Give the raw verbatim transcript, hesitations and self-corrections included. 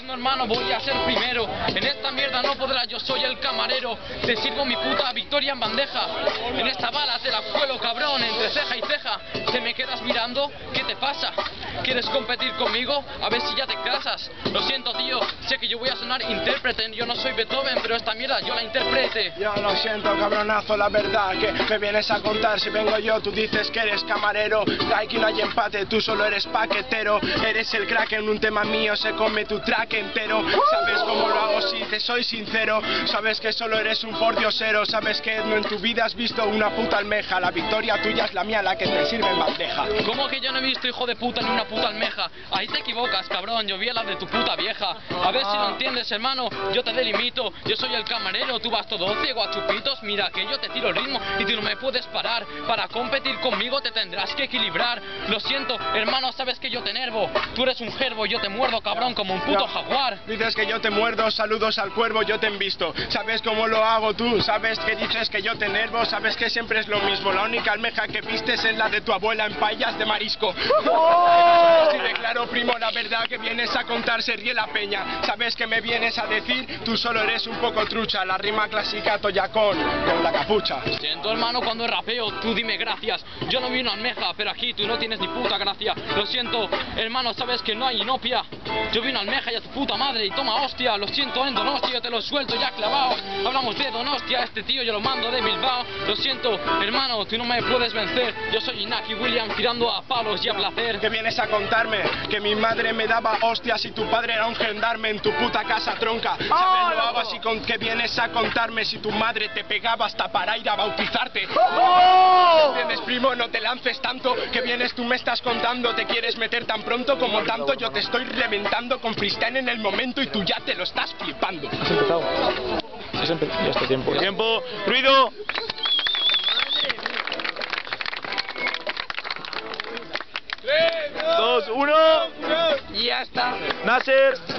diciendo, hermano, voy a ser primero. En esta mierda no podrás, yo soy el camarero. Te sirvo mi puta victoria en bandeja. En esta bala te la cuelo, cabrón, entre ceja y ceja. Te me quedas mirando, ¿qué te pasa? ¿Quieres competir conmigo? A ver si ya te casas. Lo siento, tío, sé que yo voy a sonar intérprete. Yo no soy Beethoven, pero esta mierda yo la interprete. Yo lo siento, cabronazo, la verdad que me vienes a contar. Si vengo yo, tú dices que eres camarero. Aquí no hay empate, tú solo eres paquetero. Eres el crack en un tema mío, se come tu track entero. Sabes cómo lo hago, si te soy sincero. Sabes que solo eres un pordiosero. Sabes que no en tu vida has visto una puta almeja. La victoria tuya es la mía, la que te sirve en bandeja. ¿Cómo que yo no he visto, hijo de puta, ni una puta almeja? Ahí te equivocas, cabrón, yo vi a la de tu puta vieja. A ver si lo entiendes, hermano, yo te delimito. Yo soy el camarero, tú vas todo ciego a chupitos. Mira que yo te tiro el ritmo y tú no me puedes parar. Para competir conmigo te tendrás que equilibrar. Lo siento, hermano, sabes que yo te enervo. Tú eres un gerbo, yo te muerdo, cabrón, como un puto jaguar. Dices que yo te muerdo, saludos al cuervo, yo te envisto. Sabes cómo lo hago tú, sabes que dices que yo te enervo. Sabes que siempre es lo mismo, la única almeja que vistes es la de tu abuela en payas de marisco. Si declaro, primo, la verdad que vienes a contar se ríe la peña. Sabes que me vienes a decir, tú solo eres un poco trucha. La rima clásica toyacón con la capucha. Siento, hermano, cuando rapeo, tú dime gracias. Yo no vi una almeja, pero aquí tú no tienes ni puta gracia. Lo siento, hermano, sabes que no hay inopia. Yo vi una almeja y a tu puta madre y toma hostia. Lo siento, en Donostia, yo te lo suelto ya clavado. Hablamos de Donostia, este tío yo lo mando de Bilbao. Lo siento, hermano, tú no me puedes vencer. Yo soy Inaki Williams tirando a palos y a placer. ¿Qué vienes a contarme? Que mi madre me daba hostias y tu padre era un gendarme en tu puta casa tronca. ¿Sabes lo hago así con que vienes a contarme? Si tu madre te pegaba hasta para ir a bautizarte. ¿Entiendes, primo? No te lances tanto. Que vienes tú me estás contando. Te quieres meter tan pronto como tanto. Yo te estoy reventando con freestyle en el momento y tú ya te lo estás flipando. Has empezado. Has empezado. Ya está tiempo. Tiempo. Ruido. Dos, uno. Y ya está. Nasser.